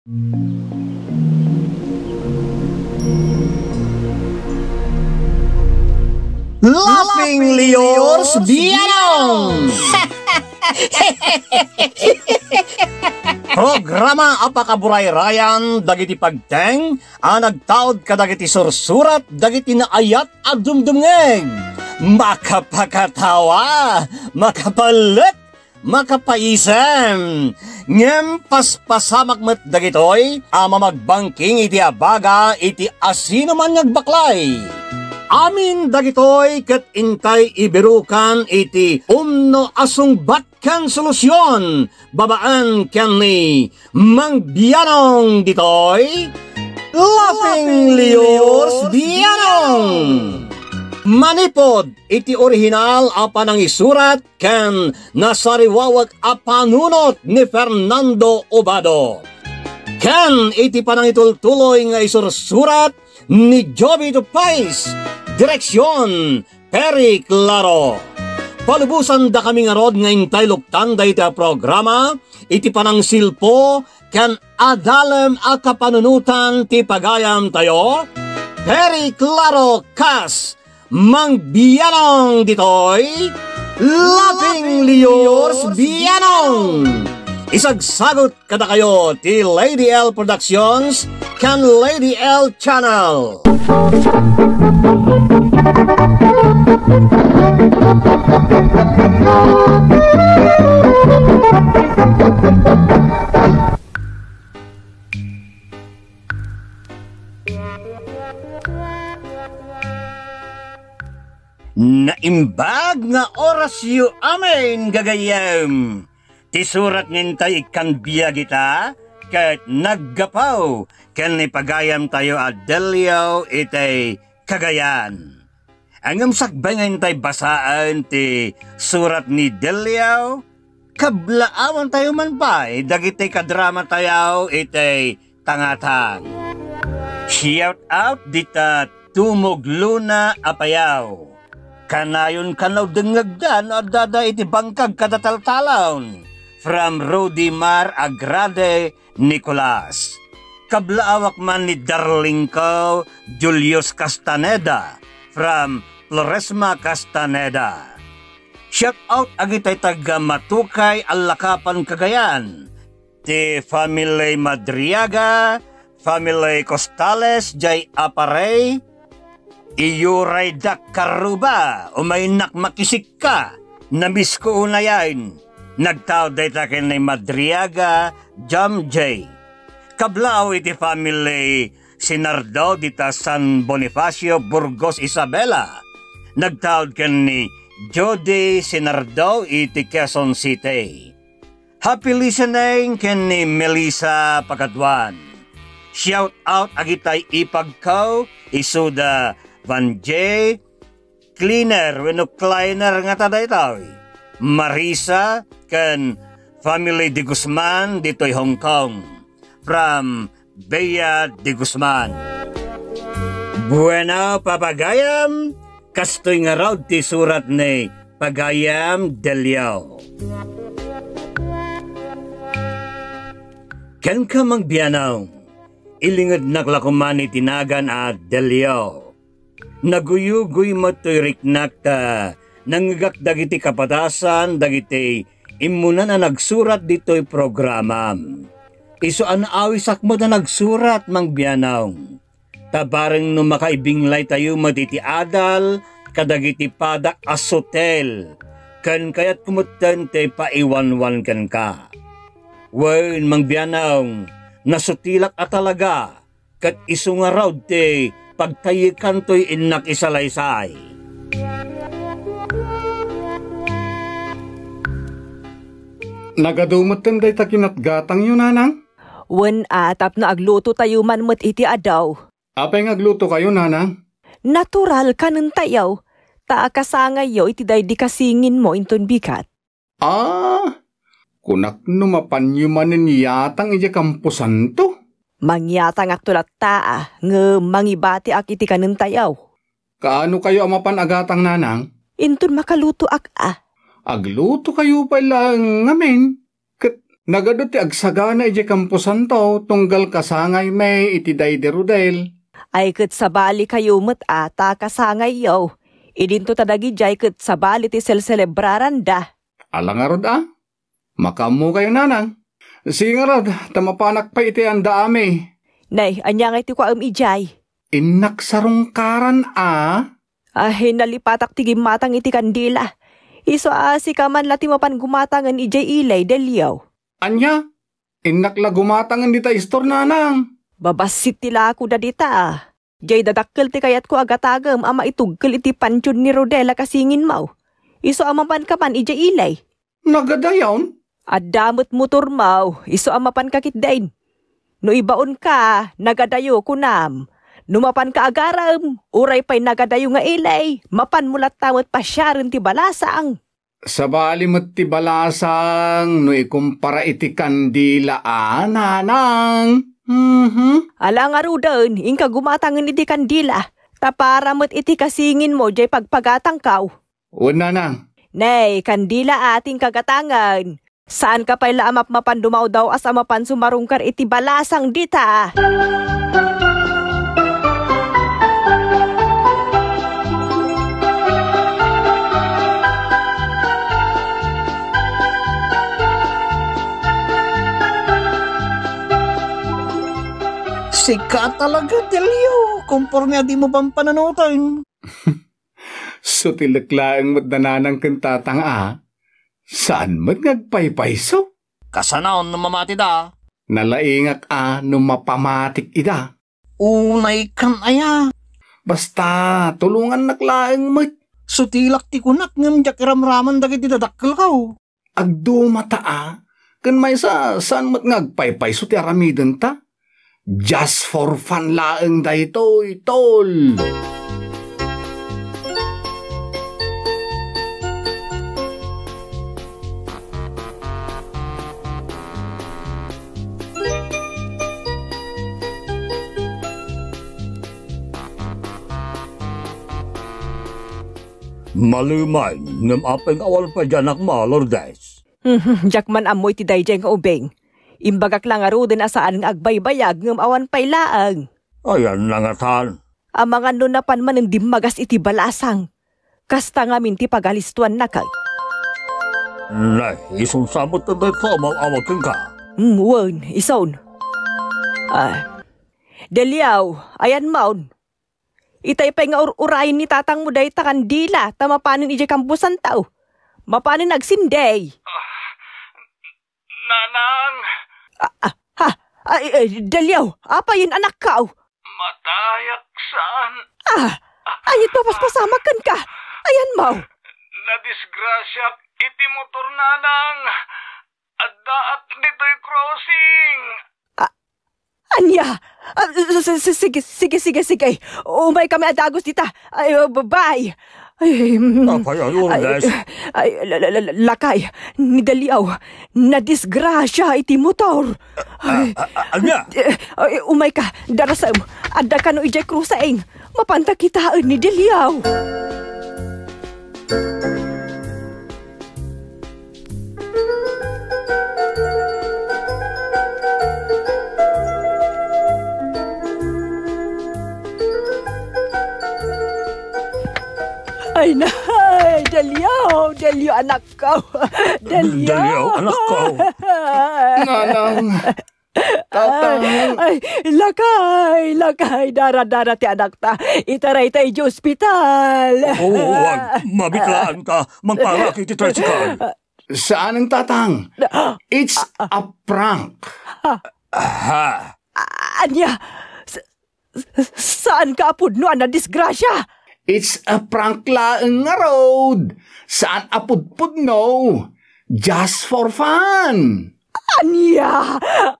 Laughing Leos Bianong! Programa apakaburay-rayan dagiti pagteng nagtaod kadagiti sursurat dagiti naayat at dumdumngeg. Makapakatawa, makapalit, makapaisem. Ngem paspasamak met dagitoy mamagbangking iti abaga iti asino man nagbaklay. Amin dagitoy ket intay ibirukan iti umno asung batkan solusyon babaan ken ni Mang Bianong ditoy Laughing Leos Bianong. Manipod iti orihinal apanang isurat ken nasariwawag apanunot ni Fernando Obado. Ken iti panangitultuloy nga isursurat ni Joby Tupais. Direksyon, Peri Claro. Palubusan da kami nga rod nga intay luktan da iti programa, iti panang silpo, kan adalem a kapanunutan ti pagayam tayo, Peri Claro kas, Mang Bianong ditoy, Laughing Leos Bianong. Isagsagot kada kayo ti Lady L Productions kan Lady L Channel. Naimbag nga oras yu amin gagayam. Ti surat ngintay ikan biyagita, kat naggapaw, kan ipagayam tayo Adelio itay Cagayan. Ang sakbangan tay basaan ti surat ni Delio, kablaawan tayo man pa, dagiti kadrama tayo itay tangatang. Shout out dita Tumog Luna Apayaw. Kanayon kanaw dengagdan at dada iti bangkag kadataltalawn. From Rodimar Agrade Nicolas. Kablaawak man ni darling ko Julius Castaneda from Floresma Castaneda. Shout out agitay taga Matukay Alakapan Cagayan. Ti family Madriaga, family Costales Jay Aparey, Iyuray dak karuba umaynak makisik ka nabis ko unayan. Nagtao day takin ni Madriaga, Jam J. Kablao iti family Sinardo dita San Bonifacio, Burgos, Isabela. Nagtao ken ni Jody Sinardo iti Quezon City. Happy listening ken ni Melissa Pagatuan. Shout out agitay ipagkaw isuda Van J. Cleaner wenno Kleiner nga taday tawi. Marisa ken family de Guzman ditoy Hong Kong from Bea de Guzman. Bueno papagayam kastoy nga raw ti surat ni Pagayam Delio. Ken ka Mang Bianong ilingad naklakuman itinagan at Delio. Naguyuguy mo to'y riknak ta nanggagak dagiti kapatasan dagiti imuna na nagsurat dito'y programa. Iso awisak mo na nagsurat Mang Bianong. Tabareng no makaibinglay tayo matiti adal kadagiti padak as hotel. Kan kayat kumutente paiwanwan kan ka. Wen Mang Bianong nasutilak at talaga kat iso nga raw te pagtayikan to'y inak isalaysay. Nagadumot day takinat gatang yun, nanang? Wen atap na agluto tayo man met iti adaw. Apay ngagluto kayo, nanang? Natural ka ng tayaw. Taakasangay yo iti day di kasingin mo inton bikat. Kunak numapanyumanin yatang iti kampusan to. Mangyatang aktulat taa, nga mangibati ak iti ka ng tayaw. Kaano kayo amapan agatang, nanang? Inton makaluto ak. Agluto kayo pala ngamen. Kat Nagado ti agsagana iti kampusan to, tunggal kasangay may iti day derudel. Ay kat sabali kayo mo't ata kasangay yaw. Idinto tadagi jay kat sabali ti sel-celebraran da. Alangarod makamu kayo nanang. Singarod, tamapanak pa iti anda ame. Nay, anya nga iti ko ijay. Inak sarungkaran Ay, nalipatak ti gimatang iti kandila. Iso si kaman lati mapan gumatangan ijay ilay delyaw. Anya, inak la gumatangan dita istor nanang. Babasit tila ako da dita. Jay dadakkel ti kayat ko agatagam ama itugkel iti pansyon ni Rodela kasingin mau. Iso amapan kaman ijay ilay. Nagadayawn? At damot motor mau, iso amapan kakit dain. No ibaon ka, nagadayo kunam. Numapan ka agaram, uray pa'y nagadayo nga ilay. Mapan mulat tamot pa siya rin ti balasang. Sabali mo't ti balasang, no ikumpara iti kandila nanang. Ala nga rudan, ingka gumatangan iti kandila. Tapara mo't iti kasingin mo, jay pagpagatang kaw. O nanang. Nay, kandila ating kagatangan. Saan ka pa'y laamap mapan dumaw daw as amapan sumarungkar iti balasang dita? Sika talaga, Delio. Kumpor niya di mo bang pananutan? So tilaklaang mo't nananang kantatang Saan mo't ngagpaypayso? Kasanaon na mamati da. Nalaingak no mapamatik ida. Unay kan aya. Basta tulungan naklaang mo't. Sutilak ti kunak ngam jak ramraman dagiti dadakkel kaw. Agdumata kan may saan mo't ngagpaypayso ti aramidon ta? Just for fun laeng daytoy, tol. Malumay, ngam apeng awal pa dyan akma, Lourdes. Jakman amoy ti dayjay nga ubeng. Imbagak lang aro din asaan ng agbaybayag ngam awan pay laang. Ayan langatan. Ang mga nunapan man ng dimagas iti balasang. Kasta nga minti pagalistuan na kag. Nay, isong samot na dito awag ka. Wan, ison. Deliaw, ayan maun. Itay pa'y nga urayin ni tatang mo dahi ta kandila, ta mapanin ije kampusan tao. Mapanin nagsinday. Nanang! Daliaw, apa yun anak ka? Matayak saan? Ayit papaspasamakan ka. Ayan mau. Nadisgrasya iti motor nanang. Addaat dito'y crossing. Anya? Sige. Umay kami adagos dita. Ay, bye. Lakay, ni Daliaw, nadisgrasya iti motor. Anya? Umay ka, darasam, adda ka no ijay krusaing, mapanta kitaan ni Daliaw. Ay, nahay! Daliaw anak ko! Daliaw anak ko! Nanang! Tatang! Ay, lakay! Dara ti anak ta! Itaray tayo di ospital! Huwag! Mabitlaan ka! Magparakit iti tricycle! Saan ang tatang? It's a prank! Anya? Saan ka apod no na disgrasya? It's a prank laeng nga road. Saan apudpud no? Just for fun. Anya?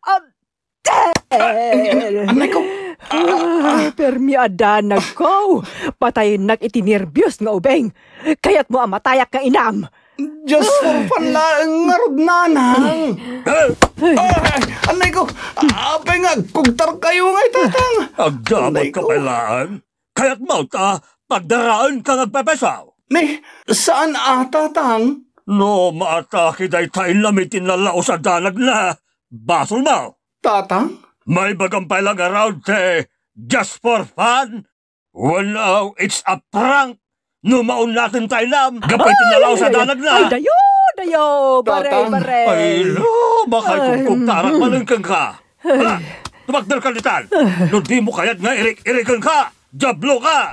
Anay ko. Permi adanag ko. Patayin nag itinerbyos nga ubeng. Kaya't mo amatayak nga inam. Just for fun laeng nga road, nanang. Anay ko. Apay nga, kugtar kayo nga itatang. Agdamat ka pailaan. Kaya't mau ta, pagdaraan ka nagpepesaw. Saan tatang? No, maatake day tayo lamitin na lao sa dalag na. Basol mo. Tatang? May bagampay lang around just for fun. Well, now, it's a prank. No, maun natin tayo nam. Gapitin na lao sa dalag na. Ay, dayo, Tatang. bare. Ay, no, bakay kung tarak malingkang ka. Hala, tumagdal ka litan. No, di mo kaya't nga irik-irikan ka. Jablo ka.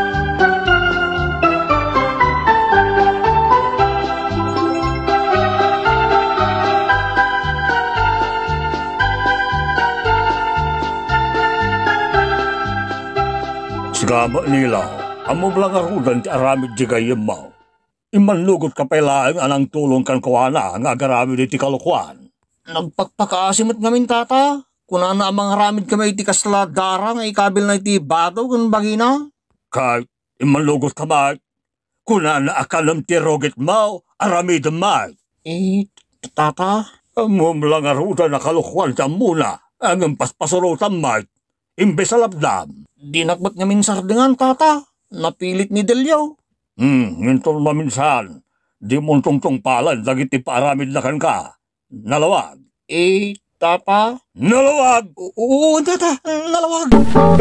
Sigama nila, amo lang ako dan ti aramid di gayem mo. Imanlugot ka pala ang anang tulong kan kuwana ang agaramid iti kalukuan. Nagpagpakaasimot ngamin tata, kuna na amang aramid kami iti kasla darang ay kabil na iti bato kan bagina. Kahit imanlugot ka ba, kuna na akalam ti roget mo, aramid mo. Tata, amo lang aruda na kalukuan ta muna, ang paspasurutan mo, imbes sa labdam. Dinakbat nga minsar dengan tata. Napilit ni Delio. Ngintol maminsan. Di mo tungtong palan. Dagiti paaramid na kan ka. Nalawag. Tata? Nalawag! Oo, tata. Nalawag.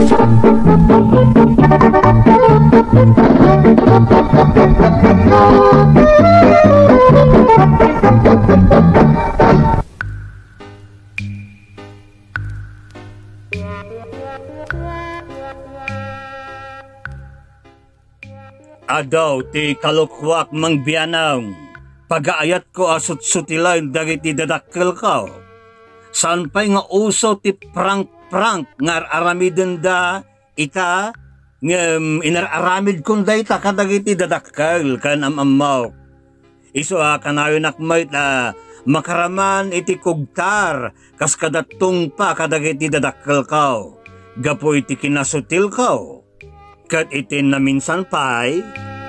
Adaw ti kalukwak mang biyanang, pag-aayat ko asut-sutilaw dagiti dadakkel ka. Saan pa'y nga uso ti prank-prank ngar aramiden da ita, inararamid kong da ita kadagiti dadakkel kan amamaw. Iso kanayon akmay makaraman iti kugtar kas kadatong pa kadagiti dadakkel ka. Gapo iti kinasutil ka. Kat itin na minsan pa'y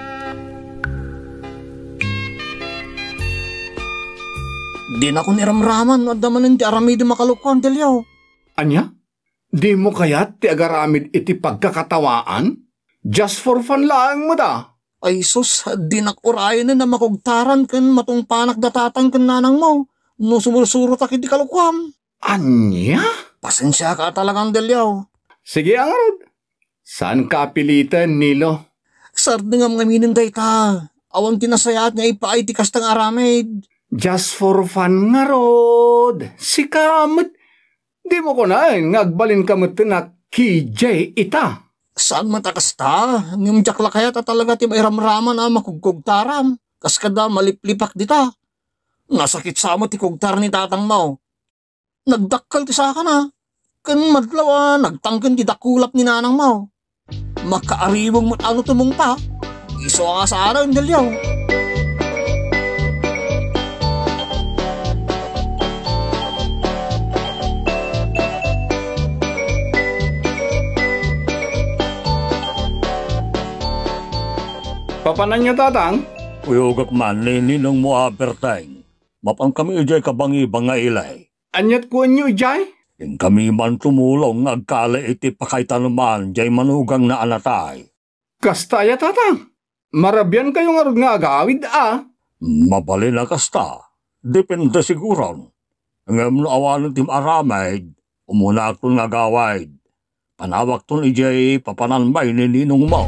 di na ko niramraman at damanin ti aramid makalukuan Delio. Anya? Di mo kaya't ti agaramid iti pagkakatawaan? Just for fun lang mo da. Ay sus, di nakurayan na makugtaran kan matong panak datatan kan nanang mo. No sumursurot ak iti kalukuan. Anya? Pasensya ka talagang Delio. Sige ang arod. Saan ka pilitan, Nilo? Sardi nga mga mininday ta. Awan tinasayat nga ipaay ti kastang aramid. Just for fun nga rod. Si kamot. Di mo ko na ngagbalin kamot na KJ ita. Saan matakasta? Ngam jakla kaya ta talaga ti mairamraman na makugkugtaram. Kas kada maliplipak dita. Nasakit sa mo ti kugtar ni tatang mo. Nagdakkal ti saka na. Kan madlaw nagtangkan ti dakulap ni nanang mo. Makaaribong mo ano tumong pa. Iso nga sa araw ng dalyaw. Papanan niya tatang? Uyogak man ninong mo aperteng. Mapang kami ijay kabangi banga ilay. Anyat ko niyo, Jay? Ing kami man tumulong agkala iti pakaytanuman jay manugang na anatay. Kastaya tatang. Marabyan kayong arod nga agawid Mabali na kasta. Depende siguron. Ngam awanan tim aramid, umuna akton nga gawid. Panawak ton ijay papananbay ni ninong mo.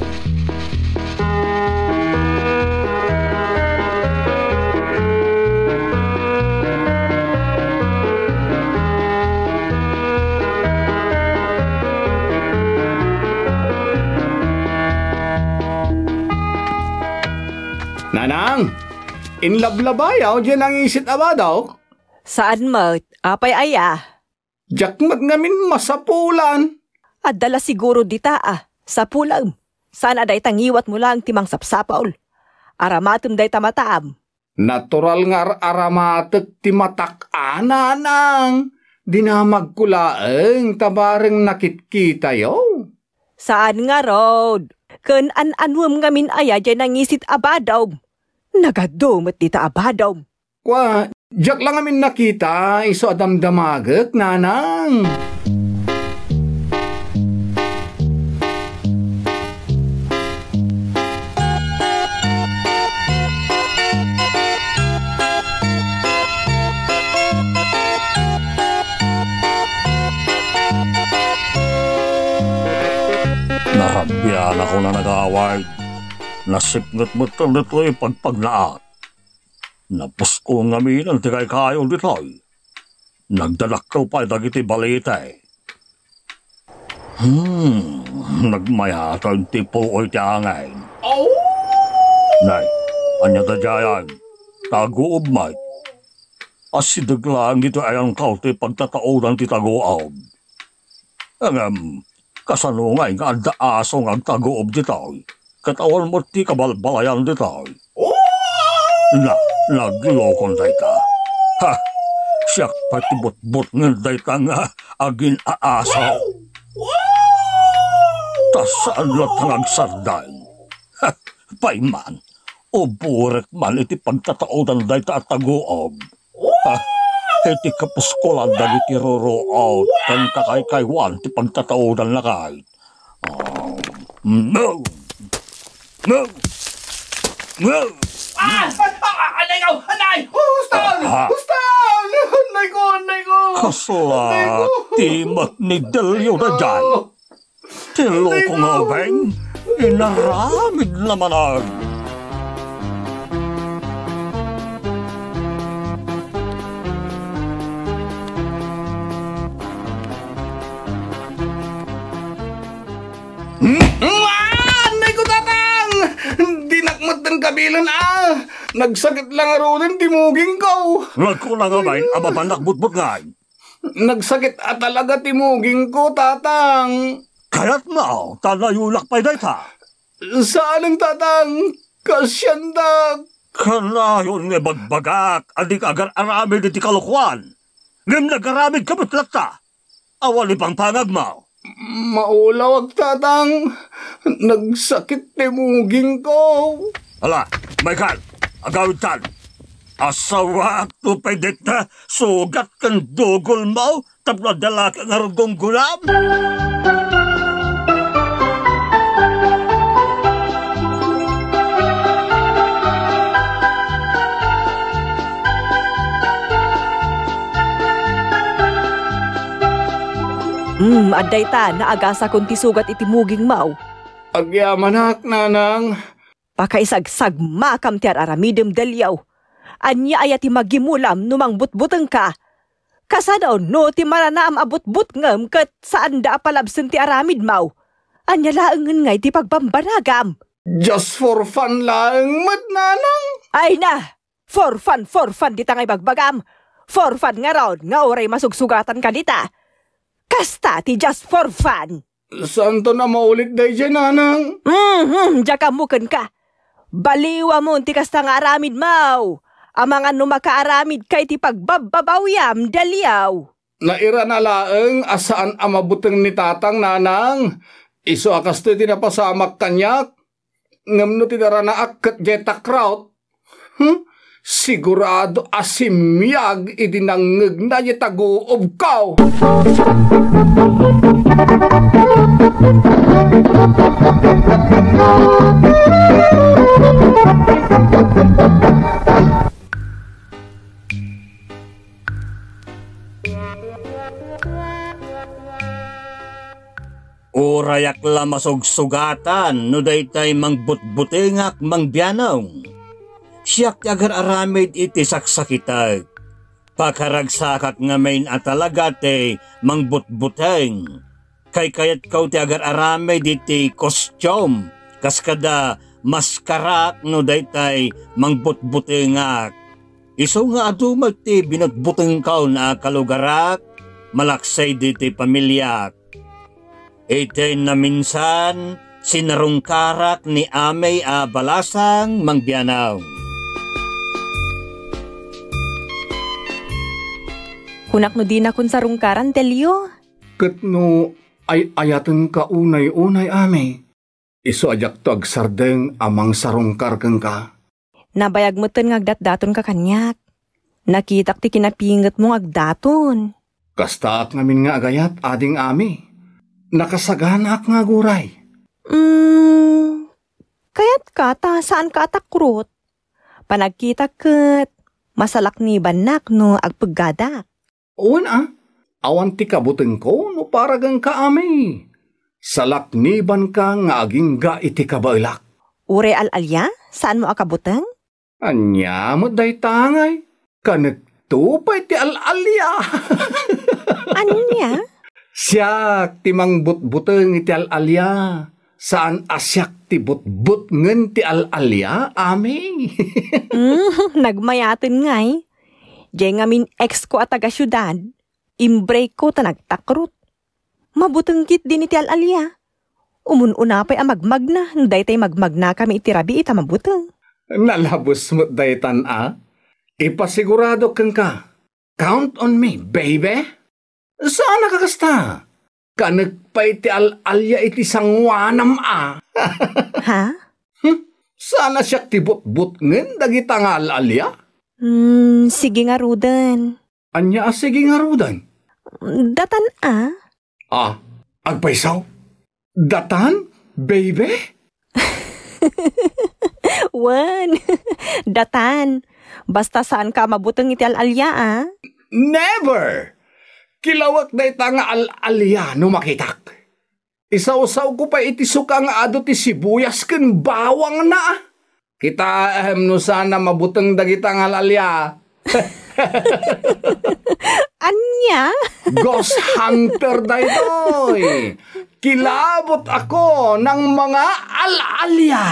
Nanang, inlablabayaw dyan ang isit abadaw. Saan mo? Apay aya? Jakmat ngamin masapulan. At dala siguro dita sa pulang. Sana day tangiwat mo lang timang sapsapaul. Aramatum day tamataam. Natural nga aramatek timatak nanang. Dinamagkulaeng tabareng nakitkita yo. Saan nga rod? Kun an-anwam ngamin aya dyan ang isit abadaw. Nagadumot dita abadaw. Kwa, jak lang amin nakita, iso adamdamagak, nanang. Biyan ako na nag-aaway. Nasipngat mo ito nito'y pagpaglaat. Napos ko ngaminan ti kay kayo dito'y. Nagdalakaw pa dagiti balita eh. Nagmayatan ti puoy ti angay. Nay, anya ta jayan, taguob may. Asidaglaan dito ay ang tao ti pagtataudan ti taguob. Kasanungay nga daasong ang taguob dito. Katawan mo ti kabalbalayan dito. Naglokon day ka. Ha! Siyak pati bot-bot ng day ka nga agin aasaw. Tasaan lang ang agsarday. Ha! Paiman, o burek man iti pagtataudan day ta at taguob. Ha! Iti kapuskolan dagiti roroot kan kakaykaywan ti pagtataudan na kahit. No! No! No! Anay ko! Anay! Hustan! Hustan! Anay ko! Anay ko! Kasla, timat ni Delio na dyan. Tilo ko nga, Beng. Inaramid naman ang. Anay ko, tatang! Dinakmat ng kabilan Nagsakit lang arunin timuging ko. Nagkulang nga, Beng. Aba panakbutbut nga. Nagsakit talaga timuging ko, tatang. Kaya't nga, talayulak pa'y day ta. Saan ang tatang? Kasyandak. Kanayon nga bagbagak, adik agar aramid iti kalukwan. Ngam nagaramid kabutlat ta. Awali pang pangag mo. Maulawag, tatang. Nagsakit timuging ko. Hala, Michael, agawid tan. Asawa to pwede ta, sugat kan dugol mo, tapos dala ka nga rugong gulam. Aday ta, naagasa kung tisugat iti muging mau. Agyamanak, nanang. Pakaisagsag makam ti aramidem Delyaw. Anya ayati magimulam numang butbuteng ka. Kasadaw no ti maranaam abut-but ngem ket saan da palabsen ti aramid mau. Anya laengen ngay ti pagbambanagam. Just for fun lang, nanang. Ay na, for fun di tangay bagbagam. For fun nga raw, nga oray masugsugatan ka dita. Kasta ti just for fun. Saan to na maulit day dyan, nanang? Diya muken ka. Baliwa mo ti kasta nga aramid mau. Amangan no makaaramid kay ti pagbababawyam, Delyaw. Naira na laeng asaan amabuteng ni tatang, nanang. Iso akas to tinapasamak kanyak. Ngam no tinara na akket jeta kraut. Sigurado asimyag idinangeg na yitaguob kaw. Urayak la masugsugatan, no daytay mangbutbutingak mangbianong. Siyak agar aramid iti saksakitag. Pakaragsakak nga main atalaga te mangbutbuteng. Kay kayat kau ti agar aramid iti kostyom. Kaskada maskarak no daytay mangbutbutengak. Iso nga adumat ti binutbuteng kau na kalugarak. Malaksay diti pamilyak. Ite na minsan sinarungkarak ni Amay a balasang mangbianaw. Kunak no di na kun sarungkaran, Delyo. Ket no ay ayatan ka unay-unay, Amay. Iso ajak to agsardeng amang sarungkar kang ka. Nabayag mo ten ngagdat-daton ka kanyak. Nakitak ti kinapinget mong agdaton. Kastaak ngamin nga agayat, ading Amay. Nakasaganak nga guray. Kayat ka, ta saan ka atakrot? Panagkita ket, masalak ni banak no agpaggadak. Uwan awan ti kabuteng ko no paragang ka, Amay. Salakniban ka nga aging ga iti kabailak. Ure al-alya? Saan mo akabutang? Anya mo day tangay. Kanagtupay ti al-alya. Anya? Siyak timang butbuteng iti al-alya. Saan asyak ti butbut ngen ti al-alya, ami. Nagmayatin ngay. Diyan ngamin ex ko at taga-syudad. Imbreak ko ta nagtakrut. Mabuteng kit din iti al-alya. Umununa pa'y amagmag na. Day tay magmag na kami iti rabi ita mabuteng. Nalabos mo't daytan Ipasigurado kang ka. Count on me, baby. Saan nakakasta? Kanagpay ti al-alya iti sangwanam Ha? Sana siya ti butbut ngen dagita nga al-alya? Sige nga rudan. Anya sige nga rudan? Datan Agpaisaw? Datan, baby? Wan. Datan. Basta saan ka mabuteng iti al-alya Never! Kilawak day ta nga al-alya no makitak. Isaw-saw ko pa iti suka nga ado ti sibuyas ken bawang na. Kita no sana mabuteng dagita nga al-alya. Anya? Ghost hunter daytoy. Kilabot ako ng mga al-alya.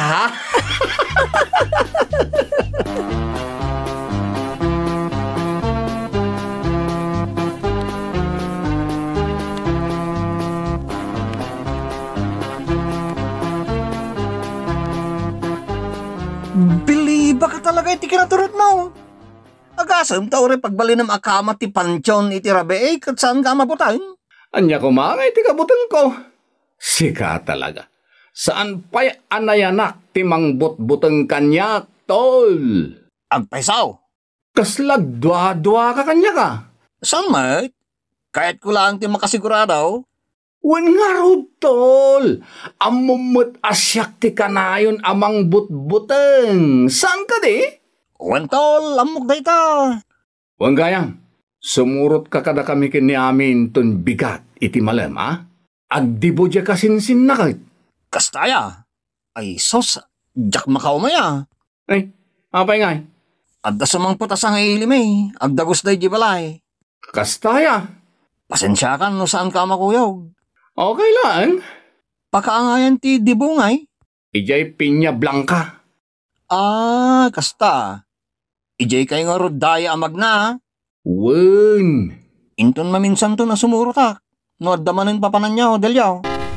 Biliba ka talaga iti kinaturot mo. Agasam tao rin pagbali ng akama ti pansyon iti rabe kat saan ka mabutayin? Anya ko mga iti kabutang ko. Sika talaga. Saan pa'y anayanak ti mangbut-butang kanyak, tol? Agpaisaw. Kaslag dwa-dwa ka kanya ka. Saan mate? Kahit ko lang ti makasigurado. Wan nga rod, tol. Amumut asyak ti kanayon amang but-buteng. Saan ka di? Wan tol, amok day ta. Wan gayang, sumurot ka kada kami kini amin ton bigat iti malem, Agdibo dya kasinsin na kahit. Kastaya. Ay sos, jak makaw maya. Ay, apay ngay. Adda sumang putas ang ilim agdagos day di balay. Kastaya. Pasensya ka no saan ka makuyog. Okay lang. Pakaangayan ti dibungay. Ijay pinya blanca. Kasta. Ijay kay nga rodaya amag na. Wen. Inton maminsan to na sumurutak. No adamanin papanan niya o delyaw.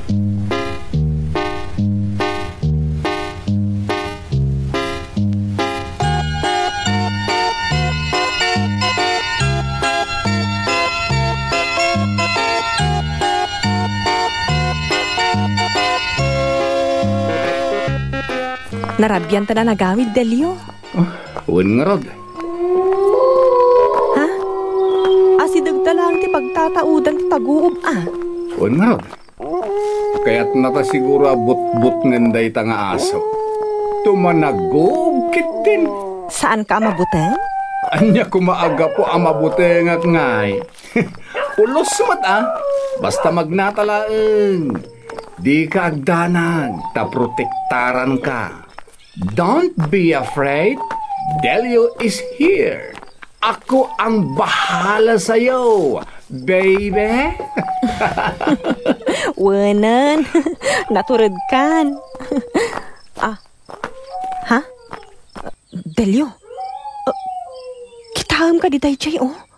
Narabyan ta na nagamit, Delio. Wen nga rod. Ha? Asidag lang ti pagtataudan ti taguob, Wen nga rod. Kaya't nata siguro abot-bot nganday ta nga aso. Tumanagog kitin. Saan ka mabuteng? Anya kumaaga po ang mabuteng at ngay. Ulos mat Basta magnatalaeng. Di ka agdanan, ta protektaran ka. Don't be afraid. Delio is here. Ako ang bahala sa'yo, baby. Wanan. Naturad kan. Ha? Delio. Kitaam ka di tayo, Chay,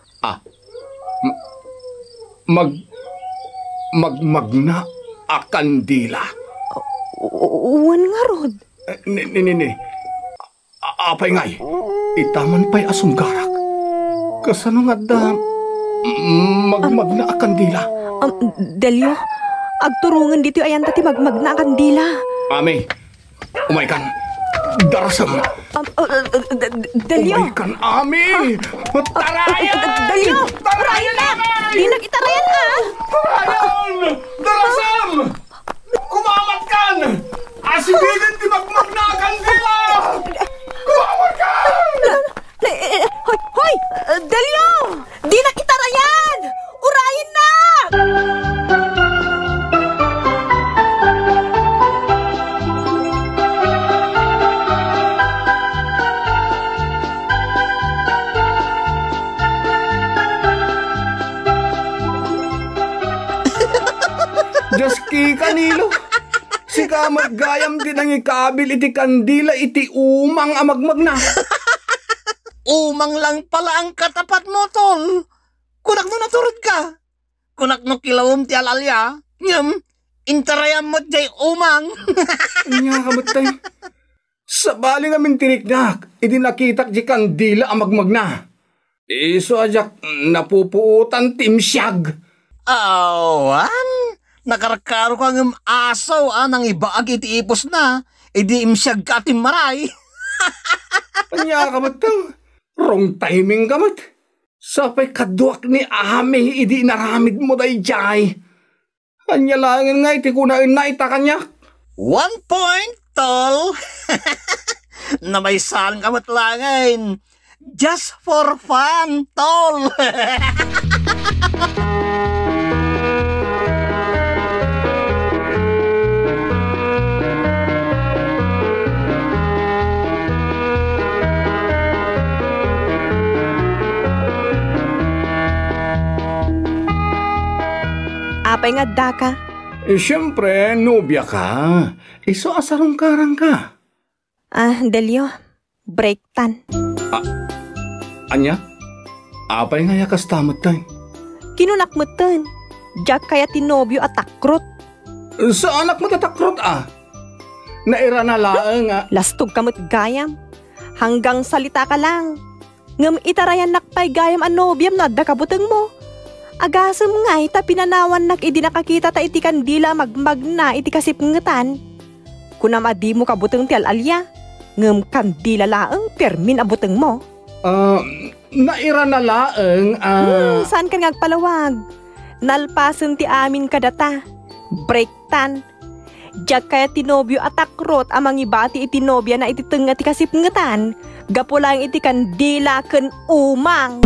Magna akandila. Wan nga, Rod. Ni. Apay ngay. Itaman pa'y asunggarak. Kasano nga da magna akandila. Delio, agturungan dito ayan tati magmagna akandila. Ami, umaykan. Darasam. Delio. Umaykan, Ami. Tarayan! Delio! Tarayan na! Di na kitarayan, Tarayan! Darasam! Kumamat kan! Asibigan ti magmag na kandila! Kumamat kan! Hoy! Delio! Di na kitarayan! Urayin na! Diyos ki kanilo. Si kamat gayam din ang ikabil iti kandila iti umang amagmag na. Umang lang pala ang katapat mo, tol. Kunak no naturod ka. Kunak no kilawom ti alalya. Ngam, intarayam mo jay umang. Nya kamatay. Sa bali ngamin tiriknak, iti nakitak di kandila amagmag na. Iso ajak napupuutan timsyag. Awan, nakarakaro ka ng asaw nang ibaag iti ipos na, edi imsyag ka maray. Anya kamatang, wrong timing kamat. Sapay kaduak ni Ame, idi naramid mo day jay. Anya langin nga iti kunain na ita kanyak. 1 point, tol. Na may salang kamat langin. Just for fun, tol. Apay nga da ka. Siyempre, nobya ka. Iso asarong karang ka. Delio, break tan. Anya? Apay nga yakas tamad tayo. Kinunak mo tan. Diyak kaya tinobyo at takrot. Sa anak mo tatakrot Naira na laang Lastog kamot gayam. Hanggang salita ka lang. Ngam itarayan nakpay gayam ang nobyam na dakabuteng mo. Agasem nga ita pinanawan nak idi nakakita ta iti kandila magmag na iti kasipngetan. Kunam adi mo kabuteng ti alalya. Ngam kandila laeng permin abuteng mo. Naira na laang Saan ka ngagpalawag? Nalpasen ti amin kadata. Break tan. Diyak kaya tinobyo at takrot amang ibati iti nobya na iti tenga ti kasipngetan. Gapo lang iti kandila ken umang.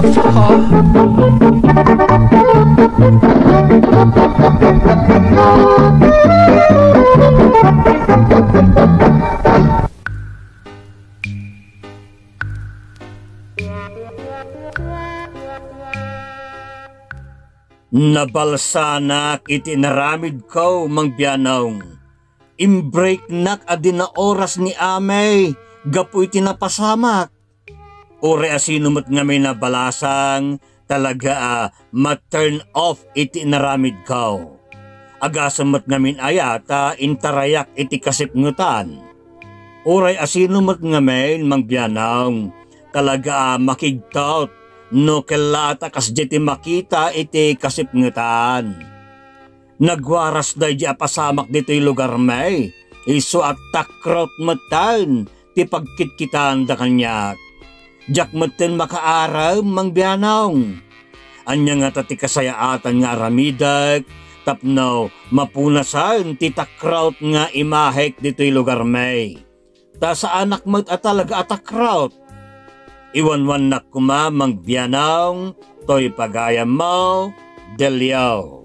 Nabalsanak iti naramid ko, mangbianaw. Imbreak nak adin na oras ni Ame, gapu iti napasamak. Ore asinumat nga may nabalasang, talaga ma-turn off iti naramid ko. Agasamat ngamin ayata, intarayak iti kasipngutan. Oray asinumat nga may mangbianaw, talaga makigtaut, no kelata kas jeti makita iti kasipngetan. Nagwaras da di apasamak dito'y lugar may, iso at takrot matan, ti pagkitkitan da kanyak. Jak matan makaaraw mang biyanong. Anya nga tati kasayaatan nga aramidag, tapno mapunasan ti takrot nga imahek dito'y lugar may. Ta sa anak mat at talaga atakrot. Iwanwan na kumamang biyanong, to'y pagayam mo, Delio.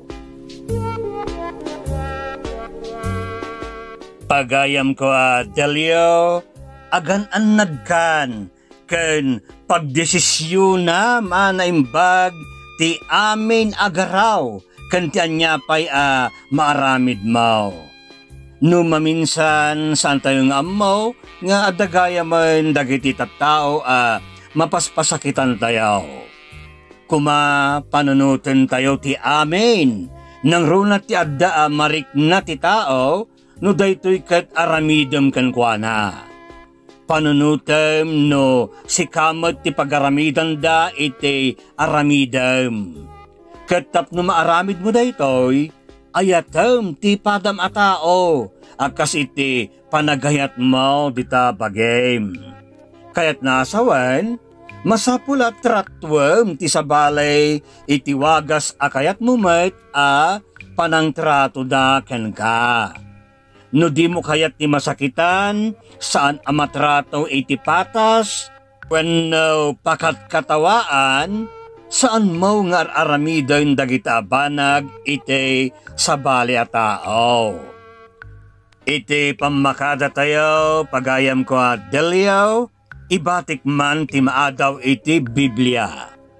Pagayam ko Delio, agan annadkan, ken pagdesisyon na manaimbag, ti amin agaraw, ken ti anyapay maaramid mo. No maminsan saan tayo nga mo, nga adagaya man dagiti tattao mapaspasakitan tayo. Kuma panunutin tayo ti amin, nang runat ti adda marik na ti tao, no daytoy kat aramidem kankwana. Panunutem no si kamat ti pagaramidan da iti aramidem. Kat tapno maaramid mo daytoy, ayatem ti padam a tao, akas iti panagayat mo dita bagem. Kaya't nasawan, masapula tratwem ti sabalay iti wagas akayat mo met panangtrato da ken ka. No di mo kayat ti masakitan, saan amatrato iti patas, wenno pakat katawaan, saan mo nga aramidan dagita banag iti sabali a tao. Iti pamakada tayo, pagayam ko Delio, ibatik man ti maadaw iti Biblia.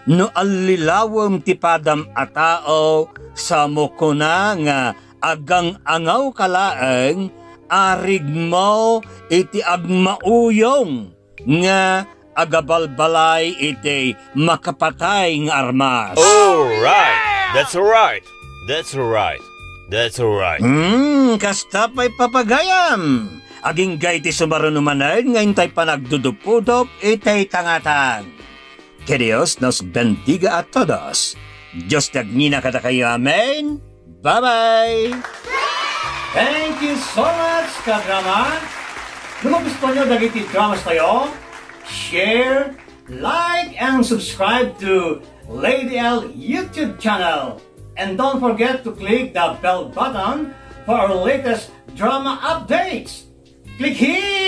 no allilawom ti padam a tao sa mukuna nga agang angaw kalaeng arig mo iti agmauyong nga agabalbalay iti makapatay nga armas. Oh, right. That's right. That's right. That's right. Kasta pa'y papagayam. Aging gay ti sumarunumanan ngayon tayo panagdudupudop itay tangatan. Que Dios nos bendiga a todos. Diyos nagnina kada kayo. Amen. Bye-bye. Thank you so much, kadrama. Kung gusto nyo dagiti dramas tayo, share, like, and subscribe to Lady L YouTube channel. And don't forget to click the bell button for our latest drama updates. Click here!